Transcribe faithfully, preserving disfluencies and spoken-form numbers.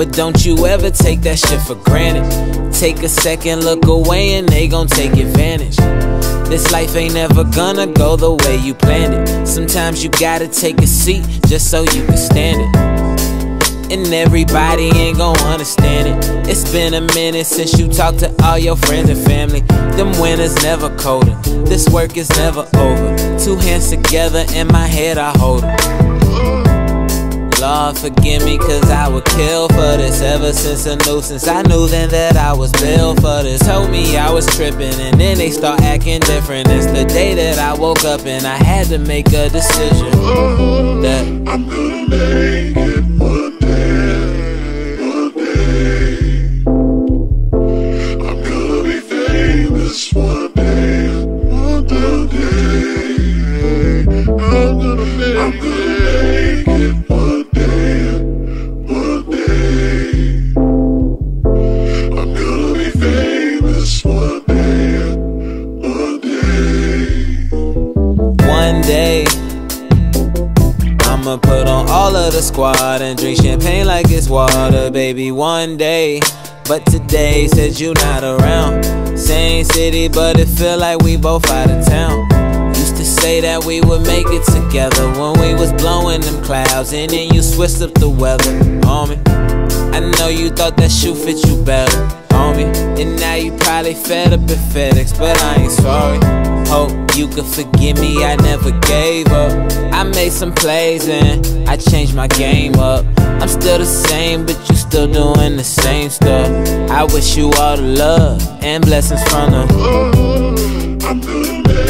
But don't you ever take that shit for granted. Take a second, look away, and they gon' take advantage. This life ain't never gonna go the way you planned it. Sometimes you gotta take a seat just so you can stand it. And everybody ain't gon' understand it. It's been a minute since you talked to all your friends and family. Them winters never colder, this work is never over. Two hands together, in my head I hold 'em. Lord forgive me, cause I would kill for this. Ever since a nuisance, I knew then that I was built for this. Told me I was tripping, and then they start acting different. It's the day that I woke up and I had to make a decision that I'm gonna make it one day, one day. I'm gonna be famous one day, one day. I'm gonna make, I'm gonna make it one day, one day. I'm gonna be famous one day, one day. one day I'ma put on all of the squad and drink champagne like it's water, baby, one day. But today said you not around. Same city, but it feel like we both out of town. Used to say that we would make it together when we was blowing them clouds, and then you switched up the weather, homie. I know you thought that shoe fit you better, homie. And now you probably fed up at FedEx, but I ain't sorry. Hope you could forgive me, I never gave up. I made some plays and I changed my game up. I'm still the same, but you still doing the same stuff. I wish you all the love and blessings from the I'm gonna make